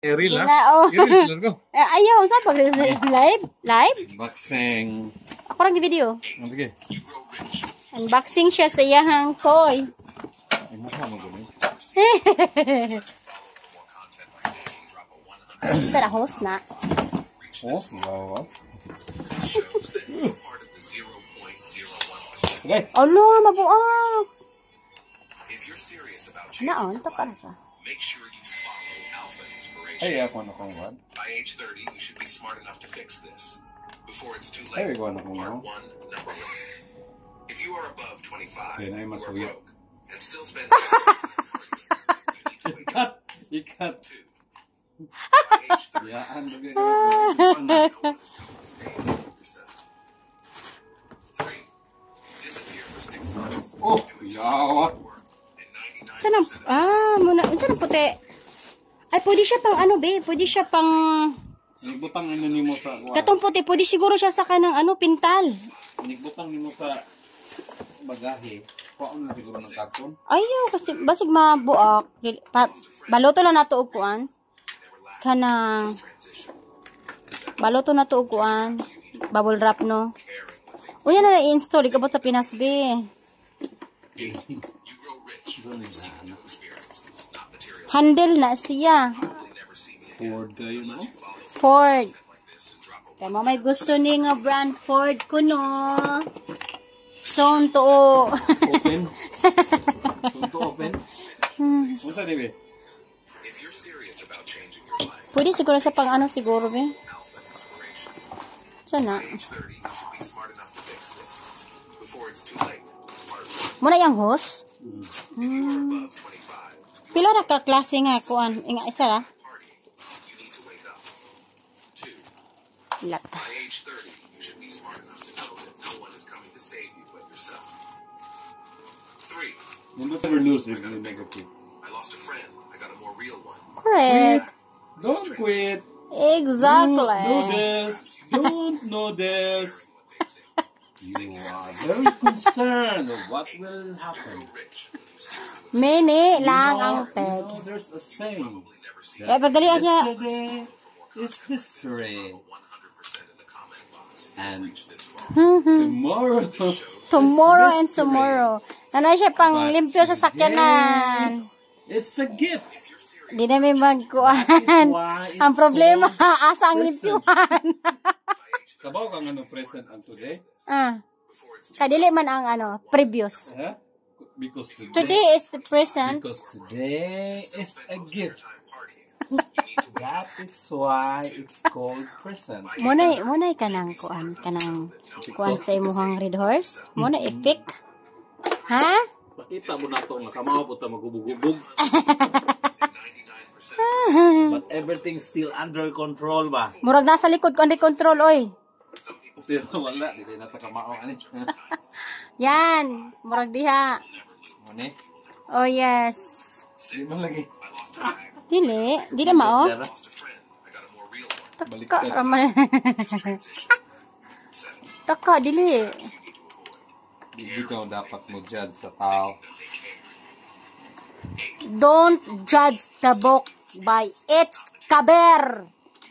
Eril ha? Oh. Eril sila ko. Ayaw, saan pag live? Live? Unboxing. Ako lang video. Sige. Unboxing siya sa iyahang toy. Ay, mukha mo gano'n. Sa host na. Oh, wow. Okay. Alo, mabuang. Naon, ito para sa. Ay, ako na kong one. By age 30, you should be smart enough to fix this before it's too Ay, late. ikaw na kong Part one. 1, number 1. If you are above 25 Yan ay or masuya. broke and still spend you need to wake up. Ikat. 2. By age 30, Yaan. no one is going to save yourself. 3. Disappear for 6 months. Oh, yawa. And 99% Saan ang, muna, saan ang puti? Ay, pwede siya pang ano, be? Pwede siya pang, Nigbutang ano ni mo sa... katong puti, pwede siguro siya sa kanang ano, pintal. Nigbutang ni mo sa bagahe. Paano na siguro ng karton? Ayaw, kasi basig mabuak. Baloto lang nato og kuan. Kanang, baloto na to og kuan. Bubble wrap, no? O yan na i-install, ikabot sa Pinas, be. Handle na siya. Ford kayo, no? Ford. Kaya mo may gusto ni nga brand Ford ko, no? Son to. Open. Punto open. Unsa di be? Pwede siguro sa pang ano siguro, be. Sana. Muna yung hose. Pila ra ka klase nga kuan, inga isa ra. Lata. You never lose if you negative. I lost a friend. I got a more real one. Correct. Don't quit. Exactly. Don't know this. Don't know this. You are very concerned of what will happen. Mini lang ang peg. You know, there's a saying. Eh, pagdalian niya. Yesterday is history. And tomorrow. Tomorrow is and history. tomorrow. Nanay siya pang limpyo sa sakyanan. It's a gift. Di na may magkuhan. Ang problema, asa ang limpyuhan. Kabaw kang ano present ang today? Kadili man ang ano, previous. Huh? Because Today is the present. Because today is a gift. That is why it's called present. Munay kanang kuan sa imuhang red horse. Munay epic. Ha? Pakita mo na ito, nakamaw po ito magubog-ubog. But everything's still under control ba? Murag nasa likod ko under control, oy. Pero wala, hindi na ito kamao. Yan, murag diha. Mune? Oh yes. Di ba lagi? Di na mao. Taka raman. Taka dili. Hindi ka dapat mo judge sa tao. Don't judge the book by its cover.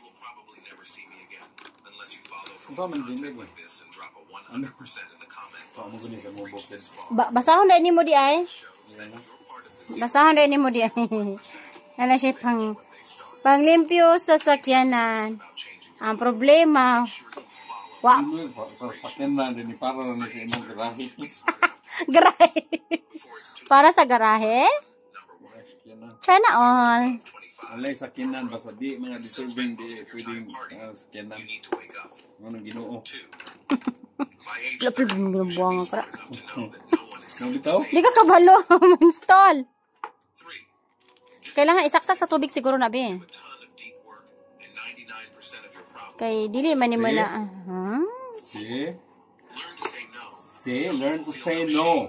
Ba man din eh. Ano? Paano mo ganito mo bukid? Basahon na nimo di ay. Basahon na nimo di ay. Nana siya panglimpyo sa sakyanan. Ang problema, Sakyan na din, para na sa imong garahe. garahe. Para sa garahe? Sana all. Alay, sakyanan, basta di, mga deserving, di pwedeng sakyanan. Ano ginoo? Lapit mo ginubuang nga para. Bitaw? Di ka kabalo, install. Kailangan isaksak sa tubig siguro na, be. Kay dili man ni mo na. See? Learn to say no.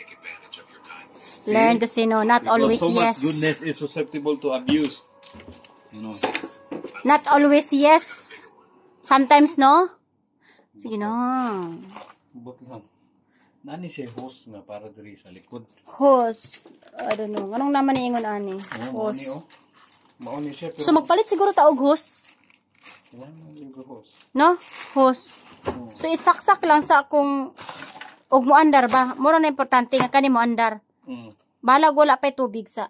Learn to say no, not always so much yes. goodness is susceptible to abuse. You know. Not always yes. Sometimes no. Sige no. Bot lang. Nani siya host nga para diri sa likod. Host. I don't know. Anong naman ni ingon ani? Host. Host. Mauni siya. So magpalit siguro ta og hose, Kailangan yung gahos. no? Hose. So itsaksak lang sa akong og moandar ba. Mura na importante nga kani moandar. Balag wala pa'y tubig sa.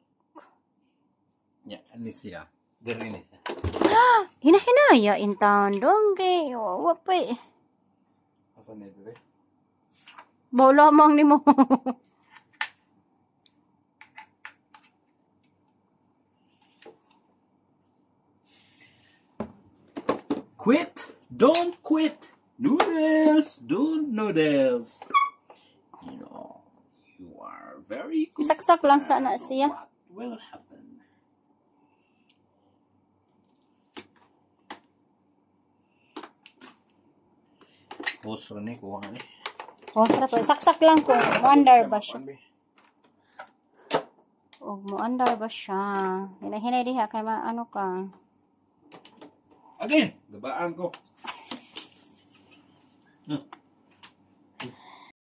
Ya, ani siya. Diri ni siya. Hinahinaya in town dong kay wa pa'y. Asan ni diri? Baw lamang nimo. Quit! Don't quit! Noodles! Don't noodles! You know, you are very good. Saksak lang sana siya. What will happen? Puso ni kuha ni. Oh, sarap. Saksak lang kung moandar ba siya. Og moandar ba siya. Hinahinay diha kay ano ka. Again, gabaan ko.